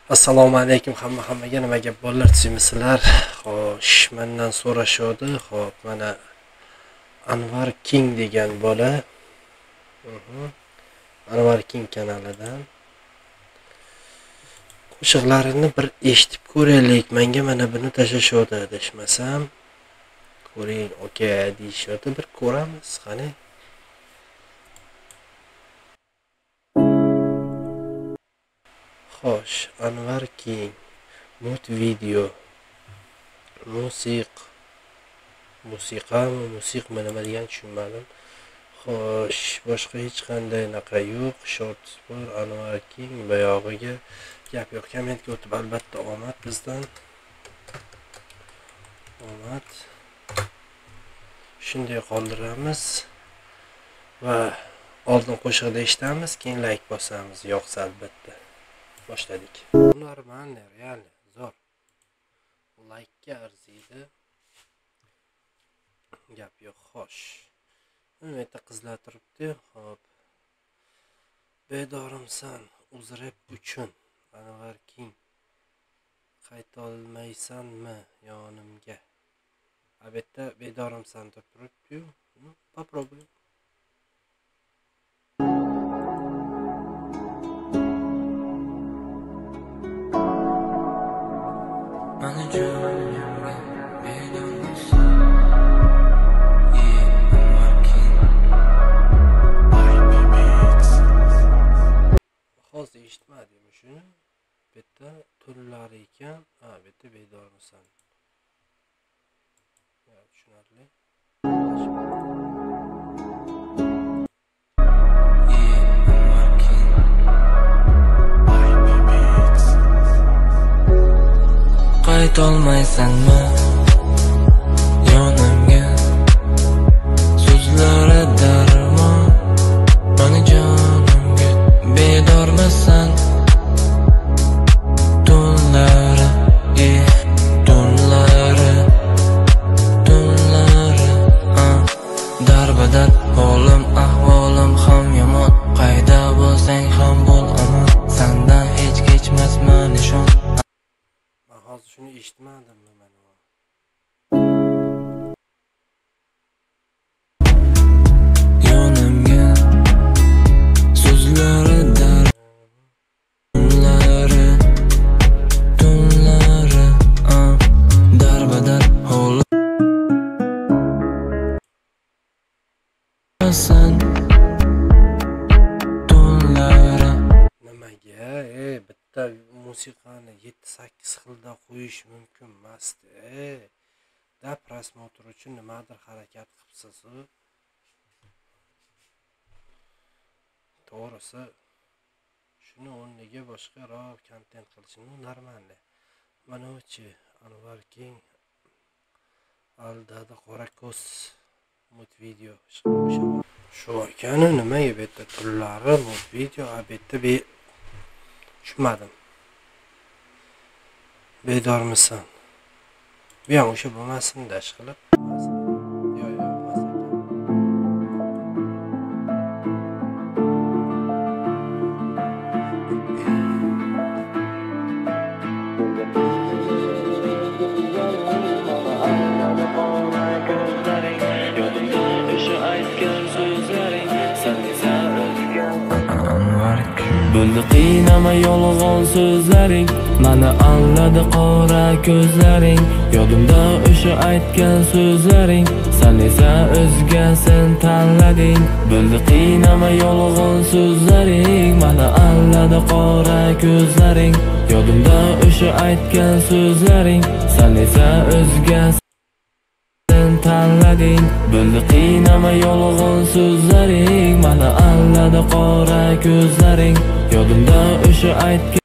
Assalomu alaykum hammaga nima gap bolalar tushunmisizlar? Xo'sh, mendan so'rashadi. Xo'p, mana Anvar King degan bola. Anvar King kanalidan qo'shiqlarini bir eshitib ko'raylik. Menga mana buni tashashodi deshmasam. Ko'ring, okey deyishadi. Bir ko'ramiz, qani. Xo'sh, Anvar King mut video musiqami nima degan tushunmadim. Xo'sh, boshqa hech qanday naqa yo'q. Shorts bor. Anvar King bayog'iga gap yo'q. Kommentga o'tib albatta omad bizdan. Omad. Shunday qoldiramiz va oldin qo'shiqda eshitamiz, keyin like bosamiz. Yo'qsa albatta. Boshladik. Normalni, real, zo'r. Like ga arziydi. Gap yo'q, xo'sh. Mana yerda qizlar turibdi. Xo'p. Bedorimsan uzrep uchun Anvar King. Qayta olmaysanmi yonimga? Albatta bedorimsan deb turibdi. Попробуй. Hozir eshitmadim shuni. Bitta turlar ekan, bitta bedormisan. Ya, tushunarli. Qaytolmaysanmi yonimga? So'zlari darmon mani jonimga. Bedormisan tunlari darbadar holim ahvolim ham yomon. Qayda bo'lsang ham bo'l omon, sendan hech kechmasman nishon. Hozir shuni eshitmadim mana. Yonimga so'zlari tunlari darbadar holim sen tunlari. Nimaga? Bitta musiqani 7-8 xilda qo'yish mumkin emas-da. Da prosmotr uchun nimadir harakat qilibsiz. To'g'risi shuni o'rniga boshqaroq kontent qilishni normal. Mana-chi Anvar King aldadi qora ko'z mut video shu ekani. Nimaga bitta turlari mut video bitta tushunmadim. Bedormisan? Bu ham o'sha bo'lmasin-da ishqilib. Bo'ldi qiynama yolg'on so'zlaring, mani anladi qora ko'zlaring. Yodimda o'sha aytgan so'zlaring, sen esa o'zgasin tanlading. Bo'ldi qiynama yolg'on so'zlaring, mani anladi qora ko'zlaring. Yodimda o'sha aytgan so'zlaring, sen esa o'zgasin tanlading. Bo'ldi qiynama yolg'on so'zlaring, mani anladi qora ko'zlaring. Yodimda o'sha aytgan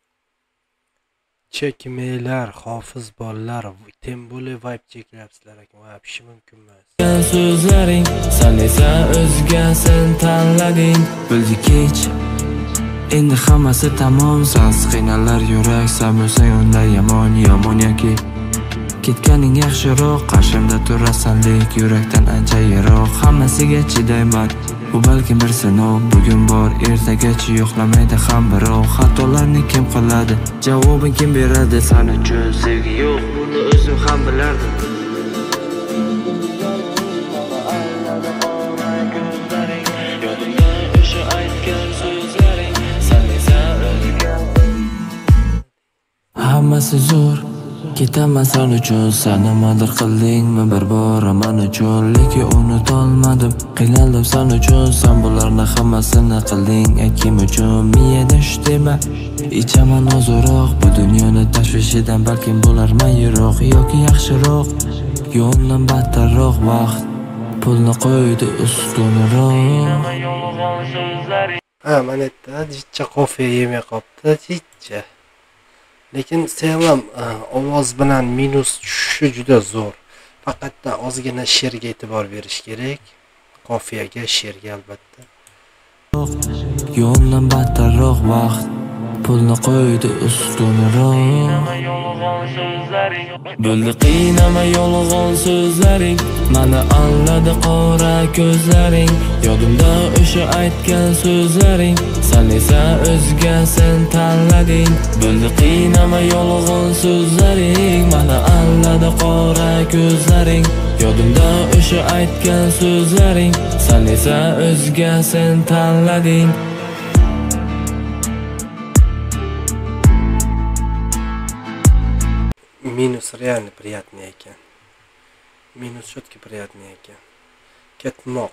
chekmelar, hofiz bolalar, tembole vibe chekyapsizlar ekan. Va pishi mumkin emas. So'zlaring, sen esa o'zgasin tanlading. Bo'ldi kech, endi hammasi tamom. Sensiz qiynalar yurak, sen bo'lsang unda yomon yoki ketganing yaxshiroq. Qarshimda turasan lek yurakdan ancha yiroq. Hammasiga chidayman, Bu balkim bir sinov, bugun bor, ertagacha yo'qlamaydi ham birov. Xatolarni kim qiladi, javobini kim beradi? San uchun sevgi yo'q, buni o'zim ham bilardim. Hammasi zo'r, ketaman sen uchun. Sen nimadir qildingmi bir bor men uchun, lekin unutolmadim. Qiynaldim sen uchun, sen bularni hammasini qilding kim uchun? Miyada shu tema, ichaman ozroq. Bu dunyoni tashvishidan balkim bo'larman yiroq, yoki yaxshiroq, yo'ldan battarroq. Vaqt pulni qo'ydi ustunroq. Ha, mana yerda jichcha qofiya yemay qolibdi, jichcha. Lekin sevim ovoz bilan minus tushishi juda zo'r. Faqat ozgina she'rga e'tibor berish kerak. Qofiyaga, she'rga albatta. Yo'ldan battarroq. Vaqt pulni qo'ydi ustunroq. Bo'ldi qiynama yolg'on so'zlaring, meni alladi qora ko'zlaring. Yodimda o'sha aytgan so'zlaring, sen esa o'zgasin tanlading. Bo'ldi qiynama yolg'on so'zlaring, meni alladi qora ko'zlaring. Yodimda o'sha aytgan so'zlaring, sen esa o'zgasin tanlading. Minus реально приятный ekan. Minus четко приятный ekan. Ketmoq.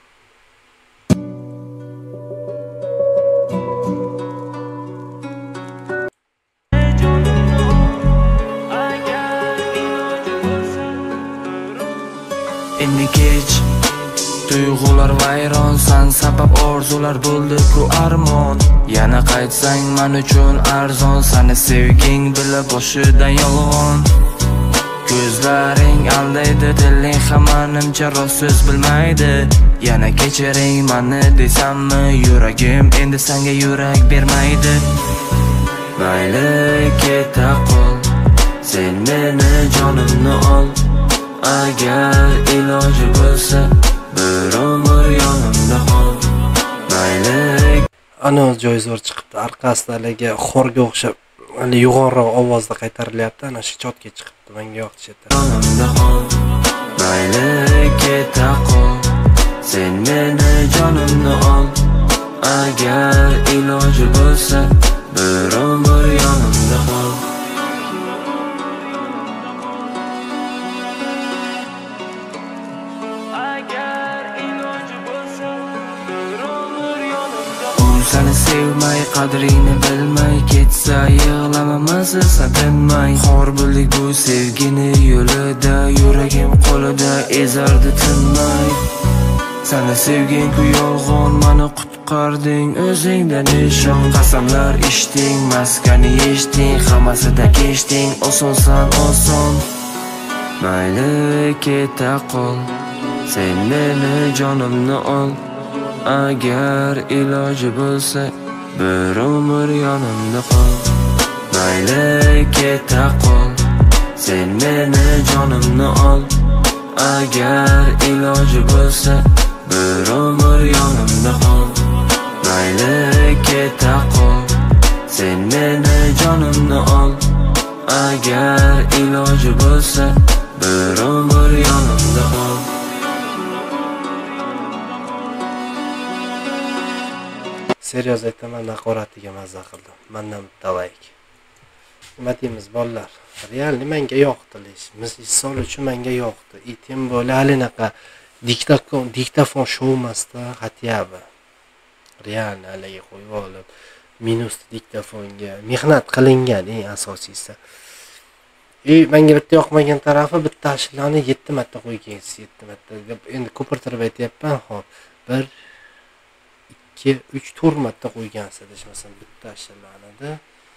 Endi kech tuyg'ular vayron, san sabab orzular bo'ldi-ku armon. Yana qaytsang men uchun arzon, seni sevging bila boshidan yolg'on. Ko'zlaring aldaydi, diling hammanimcha rost so'z bilmaydi. Yana kechiring meni desammi, yuragim endi senga yurak bermaydi. Mayli keta qol, sen meni jonimni ol. Agar iloji bo'lsa bir umr yonimda qol. Mayli. Ana joy zo'r chiqibdi. Orqasidagi xorga o'xshab, hali yo'g'onroq ovozda qaytarilyapti. Ana shu chotga chiqibdi. Menga yoqdi. Yonimda qol. Mayli keta qol, sen meni jonimni ol. Agar iloji bo'lsa bir umr yonimda qol. Seni sevmay, qadrini bilmay ketsa, yig'lamaması tinmay. Xor bo'ldik bu sevgini yo'lida, yuragim qo'lida ezardi tinmay. Seni sevgin-ku yolg'on, meni qutqarding o'zingdan nishon. Qasamlar ichding, maskani yechding, hammasida kechding, osonsan oson. Mayli keta qol, sen meni jonimni ol. Agar iloji bo'lsa bir umr yonimda qol. Mayli keta qol, sen meni jonimni ol. Agar iloji bo'lsa bir umr yonimda qol. Mayli keta qol, sen meni jonimni ol. Agar iloji bo'lsa bir umr yonimda qol. Seryoz aytaman, haqoratiga mazza qildim. Mendan bittavayk. Nima deymiz bolalar? Real menga yoqdi. Misol uchun menga yoqdi. Itim bo'la halinaqa diktafon shoumasda xatyabi. Real haliga qo'yib olib, minus diktafonga mehnat qilingan eng asosiysi. Menga bitta yoqmagan tarafi bitta ashulani 7 marta qo'ygansiz, 7 marta. Endi ko'pirtirib aytyapman, xo'p. 1 2 3 4 marta qo'ygansiz desmasam bitta ashulani.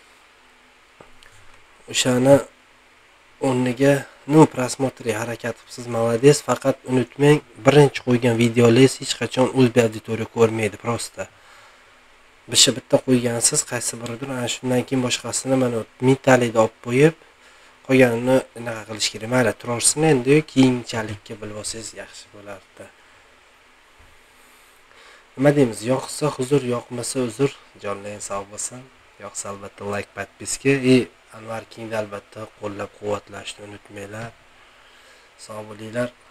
O'shani o'rniga prosmotri harakat qilibsiz, молодец. Faqat unutmang, birinchi qo'ygan videolar hech qachon o'z auditoriya ko'rmaydi, prosta. Bitta qo'ygansiz, qaysi biridir, ana shundan keyin boshqasini mana mentalikda olib qo'yib, qolganini nima qilish kerak? Mayli, turarsin endi, keyinchalikka bilib olsangiz yaxshi bo'lardi. nima deymiz, yoqsa huzur, yoqmasa uzr. Jonlaring sog' bo'lsin. Yoqsa albatta like, podpiska. Anvar Kingni albatta qo'llab-quvvatlashni unutmanglar. Sog' bo'linglar.